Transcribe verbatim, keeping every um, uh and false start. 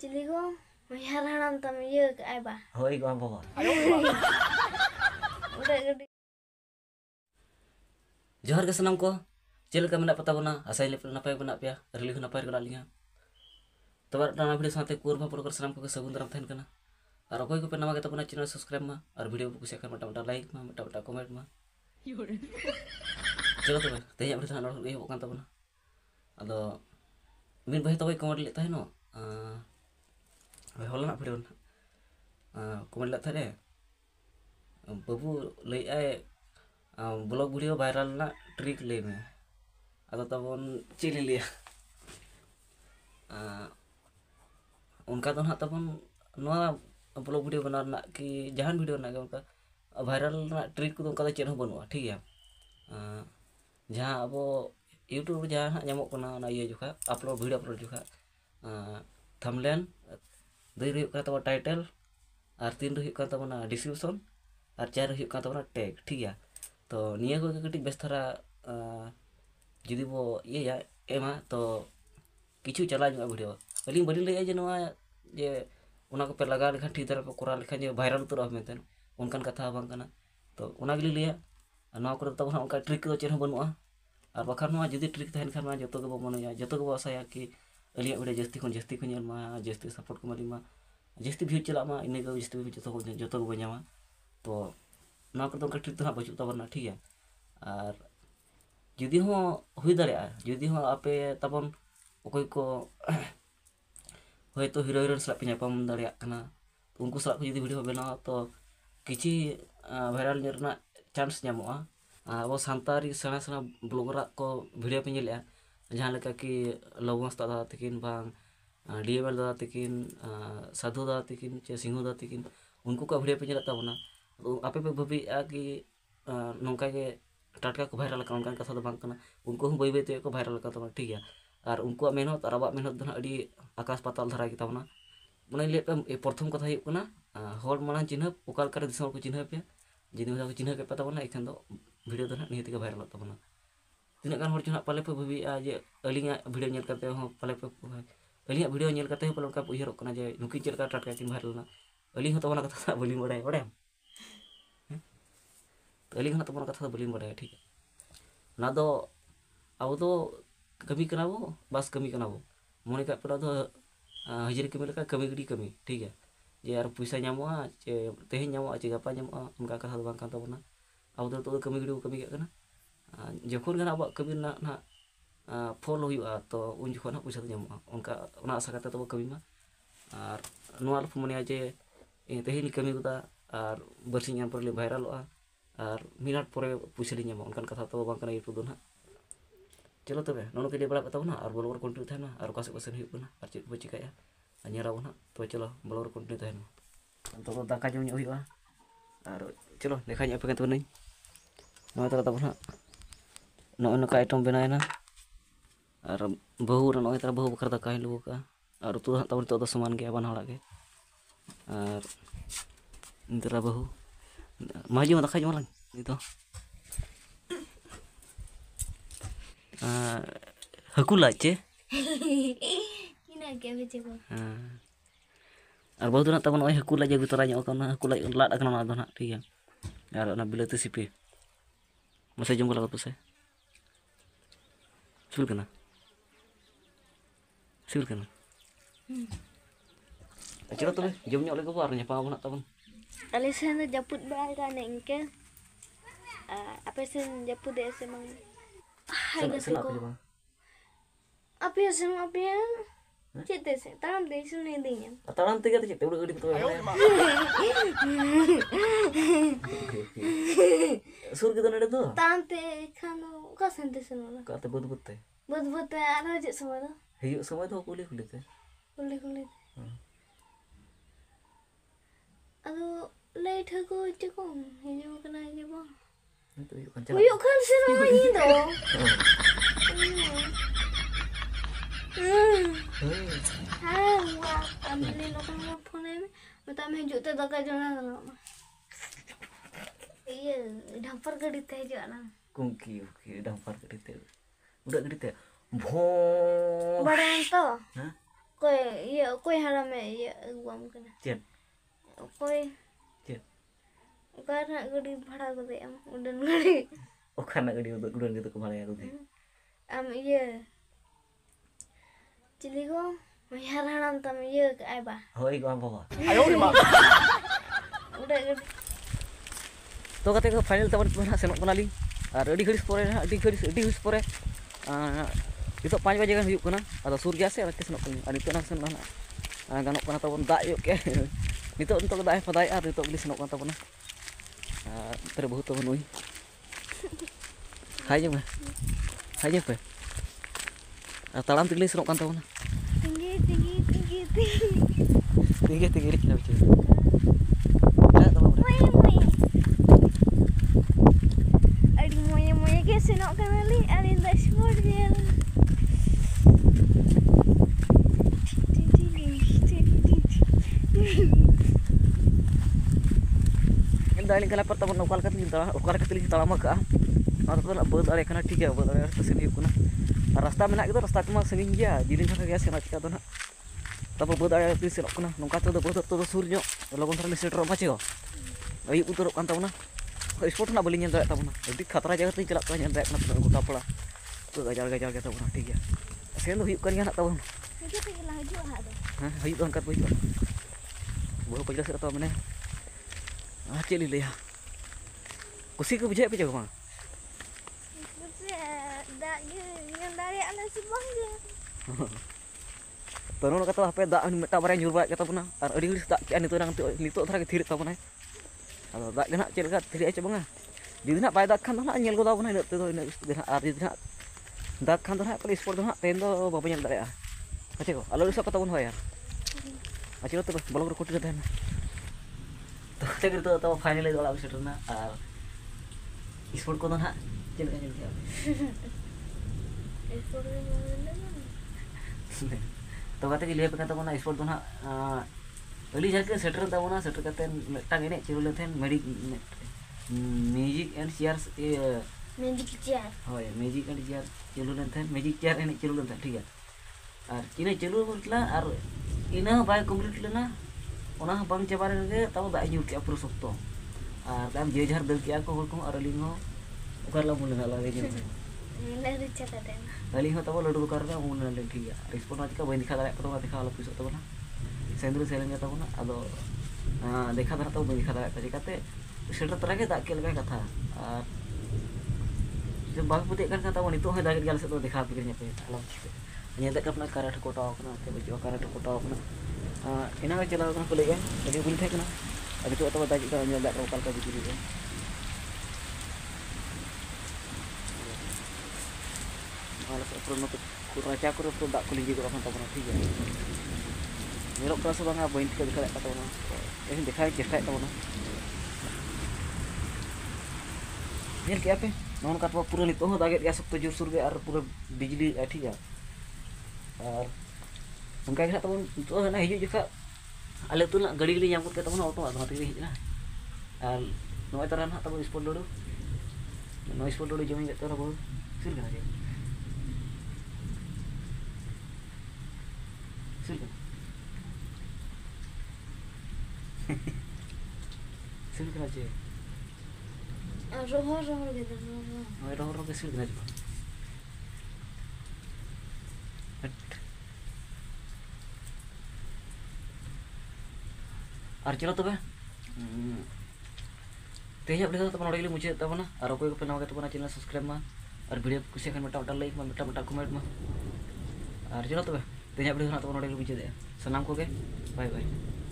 Cili ko, mayar haram tam iya ke ai ba. Hoi gua bawa. Udah gede. Johar ke senam ko. Cil ka mendak patabona, asai le napai bana pya, rili napai kala linga. Tabar dana video sate kurba pro senam ko ke sagun daram thain kana. Ar okoi ko penama kita puna channel subscribe ma, ar video ko kusiakan mata-mata like ma, mata-mata comment ma. Chalo to tanya video sana orang eh bukan tabona. Ado min bahe tawai comment le tahe no. Ah bahe hola na video na. Ah comment le tahe. Babu le ai blog video viral na trick le me. Atau tabon cili liya. Ah उनका तो ना तब नवा blog video बना कि जहान video ना उनका वायरल ना ट्रिक को उनका चेन बनवा ठीक है जहाँ अब यूट्यूब जहाँ नामों ना ये जो अपलोड वीडियो अपलोड जो थंबनेल दुई रही तब टाइटल और तीन रही तब डिस्क्रिप्शन और चार रही तब टैग ठीक है तो निया को कटी बेस थरा जुदी वो ये या एमा तो किछु चला जो वीडियो अली बड़ी ले जे नवा जे उना को पे लगा लेखा ठीक तरह पे कोरा लेखा जे वायरल उतर मेनतेन उनकान कथा बांग कना तो उना गली लिया नवा को तब उनका ट्रिक को चेन बनुआ और बखान नवा जदी ट्रिक तहन खान मा जतो को मनया जतो को आसाया कि अलिया वीडियो जस्ती खन जस्ती को मा जस्ती सपोर्ट को मली मा जस्ती व्यू चला मा इने को जस्ती व्यू जतो को जतो को बजामा तो नवा को उनका ट्रिक तो बचु तबना ठीक है और जदी हो हुई दाड़िया जदी हो आपे तबन ओकोय को होय तो हीरो हीरोइन सला पे नापाम दाड़िया कना तो उनको सला को जदी वीडियो बनाओ तो किछि वायरल नेरना चांस नामोआ अब सांतारी सेना सेना ब्लॉगर को वीडियो पे नेलेआ जहां लेका कि लवंस दादा तकिन बांग डीएमएल दादा तकिन साधु दादा तकिन चे सिंहू दादा तकिन उनको का वीडियो पे नेला ताबना तो आपे पे भाबीआ कि नोंका के टाटका को वायरल का उनका कथा दो बांग कना उनको हम बई बई को वायरल का तबना ठीक है और उनको मेहनत और अब मेहनत दो अड़ी आकाश पाताल धरा की तबना मने ले पे प्रथम कथा हुई कना हर माना चिन्ह ओकाल करे दिसम को चिन्ह पे जिनि को चिन्ह पे तबना एखन दो वीडियो दो निहति के वायरल तबना तिना गान हर चुना पाले पे भाबीआ जे अलिंगा वीडियो नेल करते हो पाले पे अलिंगा वीडियो नेल करते हो पाले उनका उयहर कना जे नुकी चलका टाटका किन वायरल ना अलिंग तबना कथा बलिंग बड़ाय बड़ाय तो अलिंग तबना कथा बलिंग बड़ाय ठीक है ना दो अब दो कमी कना वो बस कमी कना वो मोने का पड़ा तो हजरी कमी लगा कमी गड़ी कमी ठीक है जे यार पैसा नामोआ चे तेहे नामोआ चे गपा नामोआ उनका कथा बांग कान तबना अब तो तो कमी गड़ी कमी कना जखन गना अब कमी ना ना फॉल हुआ तो उन जखन पैसा तो नामोआ उनका उना आशा करते तो कमी मा और नोआ लफ मोने जे तेहे कमी गुदा और बरसी नाम पर ले वायरलआ और मिनट परे पैसा नामो उनकान कथा तो बांग कना यूट्यूब ना चलो तबे नोनो के बड़ा बताओ ना और ब्लॉगर कंटिन्यू थाना और कासे कासे हुई कना और चेक बो चिकाया अनियाराव ना तो चलो ब्लॉगर कंटिन्यू थाना तो दाका जम हुआ और चलो देखा पे तो नहीं नो तरा तब ना नो नो का आइटम बनाए ना और बहु नो तरा बहु बखर दाका हिलू का और तू तब तो दो समान के बन हड़ा के और इंतरा बहु माजी दाका जम लंग तो हकू लाचे Ina ke beche ko. और बहुत ना तब हकू लाज अगू तरा हकू लाज लाद ना दो ना ठीक है और ना बिलाती सिपी मसे जम लगा तुसे सिबिल कना सिबिल कना चलो तबे जम ᱧᱚᱜ लेगो और ᱧᱟᱯᱟᱢ बना तबन Ale sen japut ba ka ne inke. Apa sen japut de se mang. Hai ga ko. Apa ya sen apa ya? Cete se taram de sun ne dinya. Taram te gati cete udah gadi to. Sur ke nade to? Taram te khano ka sen te sen wala. Ka te bud bud te. Bud bud te ara je sama da. Hiyo sama to kuli kuli te. Kuli kuli. Ado late ko je ko. Hiyo kana je ba. Itu yuk kan Uyuk kan sen ini do. Hai, wah, ambilin lokal phone ini. Mata में जूते दका जना ना. ये dumper गड़ी ते जाना. Kunki dumper गड़ी ते. उड़ा गड़ी ते. भो. बड़ा तो. हाँ? Koy iya koy harame iya aguam kana. Cien. Koy Cien. karena gadi bhara gade am udan gadi. Oh karena gede untuk udah gitu kemarin aku tuh. Am iya. Cili ko mayar haram tam iya ke ai ba. Hoi gua apa? Ayo di mak. Udah gadi. तो कहते हैं final तब सेनोक कना ली और अड़ी घड़ी परे अड़ी घड़ी अड़ी घड़ी परे नितो पाँच बजे गान हुयुग कना आदो सुर गया से और सेनोक कनी और नितो ना सेन ना गानोक कना तबन दाग यो के नितो नितो दाग फदाय और नितो गली सेनोक कना तबना तेरे बहुत तबन हुई हाय जमे हाय जमे पे तालाम तिगली सेनोक कना तबना Tinggi tinggi tinggi tinggi. tinggi tinggi ri ना बिचारा ना तबन Moy moy. Adi moy moy ke senok kana li ali dashboard dia. दाली कला पर तबन ओकाल कतली तला ओकाल कतली तलाम का और तो बद आरे कना ठीक है बद आरे तो सेन हुयुग कना रास्ता मेना के रास्ता कमा संगिन गया जिलिन का गया सेना चिका तो ना तब बद आरे कतली सेनक कना नोका तो बद तो सुर जो लगन थरा सेटर बाचे हो अयु उतर कान तबना स्पॉट ना बलिन दाड़ा तबना अभी खतरा जगह ते चला का दाड़ा कना गोटा पड़ा तो गजार गजार के तबना ठीक है सेन हुयुग कन ना तबन Itu tinggal haju ha do. हां हुयुग अनका हुयुग बहु पजला से तो माने आ चली लिया कुसी को बुझे पे जगह मा Terus dak ge yang dari anak si bang ge. तरुण कता हापे दा मेटा बारे nyur बाय कता बना और अड़ी घड़ी दा के नितो नंग नितो थरा के थिर तबना आदो दा गना चेलका थिर आचे बंगा जुदी ना बाय दा खान ना नेल गोदा बना इनते दो इन दिन आर जुदी ना दा खान ना पले स्पोर्ट ना तेन दो बाबा नेल दाया अच्छे को आलो सब कता बन होया अच्छे तो ब्लॉग रे कोटी देना तो ते तो तो फाइनली वाला सेटर ना और स्पोर्ट को ना चेलका चेल गया Itu mana? तो कहते कि ले पे कहता बना स्पोर्ट तो ना अली जाके सेटर ता बना सेटर कहते मेटा गेने चिरु लेथेन मेडिक music and chairs a Magic jar. होय म्यूजिक एंड चेयर चिरु लेथेन म्यूजिक चेयर एने चिरु लेथेन ठीक है और इने चिरु बोलला और इना बाय कंप्लीट लेना ओना बांग चाबा रे तब दा न्यूर के पुरो सप्तो और दाम जे झार दल किया को होल को और अलिंग हो ओकरला मुले ला गे Nilai rica katanya. अली हो तब लड्डू करना मुले ले ठीक है रिस्पोंड आज का बंद दिखा दाड़ा तो दिखा वाला पुइस तब ना सेंद्र सेलेंग तब ना अदो देखा दाड़ा तो बंद दिखा दाड़ा चिकाते सेटर तरह के दा के लगा कथा और जब बाग पुते kan kata wanita हो दागे गाल से तो दिखा पिकरnya पे alam nyata ka अपना काराठ कोटाव कना के बजो काराठ कोटाव कना ina ga चला कना पले jadi बुल थे कना अभी तो तो दागे का nyal दा lokal का बिजली है malas prono ko raja ko ro dak kuling juga kan tahu ठीक है मेरा क्रॉस बंगा पॉइंट का दिखा था ना ऐसे दिखाई चेष्टा था ना नेल के पे नॉन का पूरा नितो हो दागे या सब तो जोर सुर गए और पूरा बिजली ठीक है और उनका के तब तो ना हिजु जका आले तो ना गाड़ी गली nyambut के तब ना ऑटो आधा तक हिजना और नोय तरह ना तब स्पॉट लोडो नोय स्पॉट लोडो जमी के तरह बहुत सिर गना जे सिर सिर गना जे Rohor rohor gitu rohor. नोय रोह रोह के सिर गना जे और चलो तब तेज वीडियो तब नोड़े मुझे तब ना और कोई को नाम तब चैनल सब्सक्राइब मा और वीडियो कुछ मेटा मेटा लाइक मा मेटा मेटा कमेंट मा और चलो तब तेज वीडियो तब नोड़े मुझे सामान को बाय बाय।